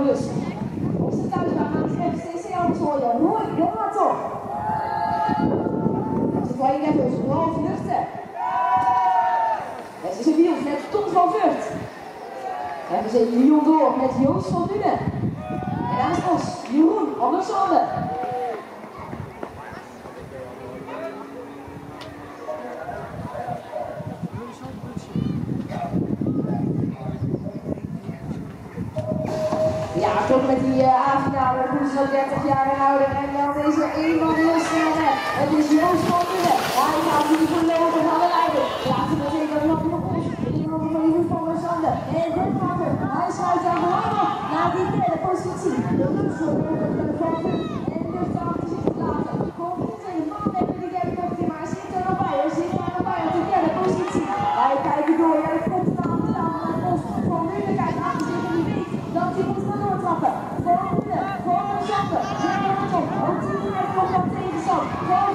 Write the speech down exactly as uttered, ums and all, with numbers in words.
bus. Op zijn thuisbaan maakt F C C al voor mooi, jongen toch. Ze gooien net ons vooral vluchten. En ze zijn wiels met Tom van Vught. En we zijn Lyon door met Joost van Dunen. En naast ons Jeroen Alexander. Ja, tot met die uh, A-finale, de koers van dertig jaar en ouder. En dan is er één man heel snel weg. Het is Joost van Dunen. Ja, hij gaat hier voorlopig gaan rijden. Laten we zeker nog nog ons. Iemand van Jeroen van Alexander. En Gutmaker, hij sluit aan de hamer naar die derde positie. De lucht voor de van Vught. En de lucht achter zich te laten. Komt niet helemaal net met die derde positie, maar hij zit er nog bij. Hij zit er nog bij op de derde positie. Wij kijken door, ja, dat komt aan de naam van ons. Van Dunen kijkt achter zich en die weet dat hij moet gaan doortrappen. Van Dunen, van Alexander, zit er nog op. Ook die heeft nog wat tegenstand.